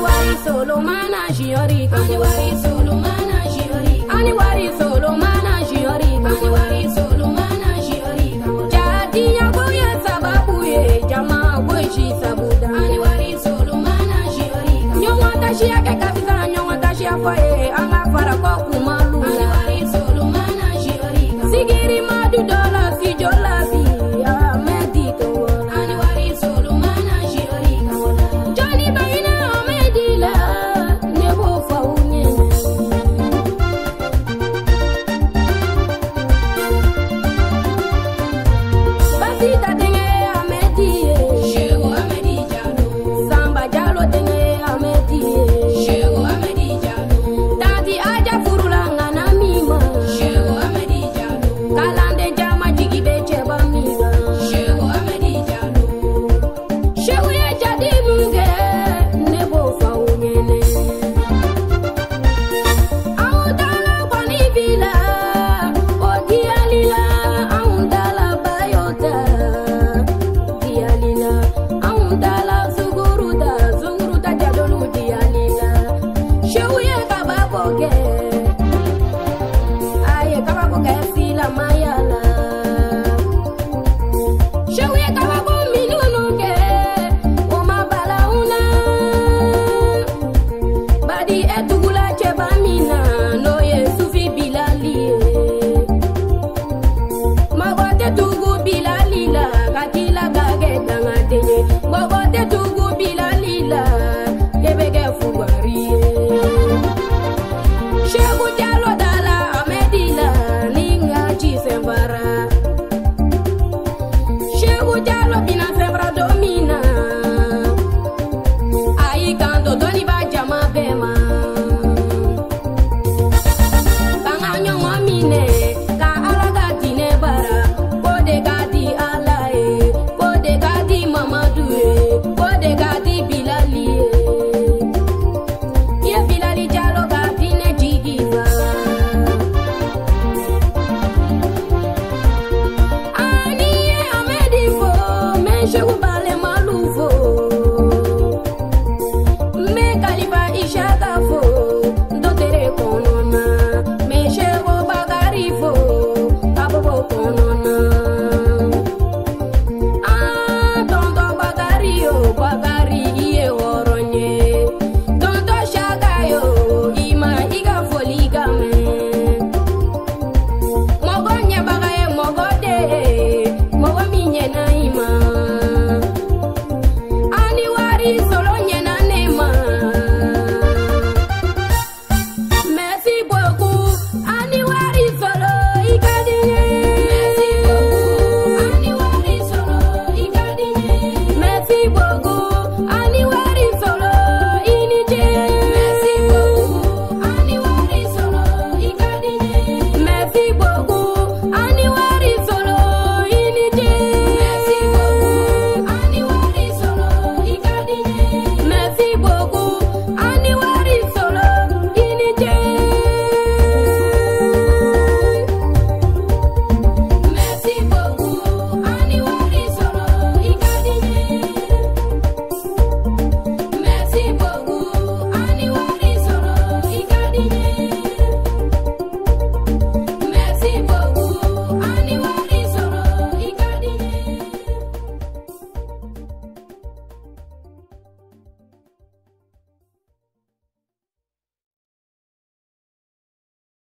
wari solo mana jiori, ani wari solo mana jiori, ani wari solo mana jiori, ani wari solo mana jiori. Jadi aku ya sababu ye jama boishi sabuda, ani wari solo mana jiori. Nyonga tashi yake kabisa, nyonga tashi yafa ye anga para kwa kuma.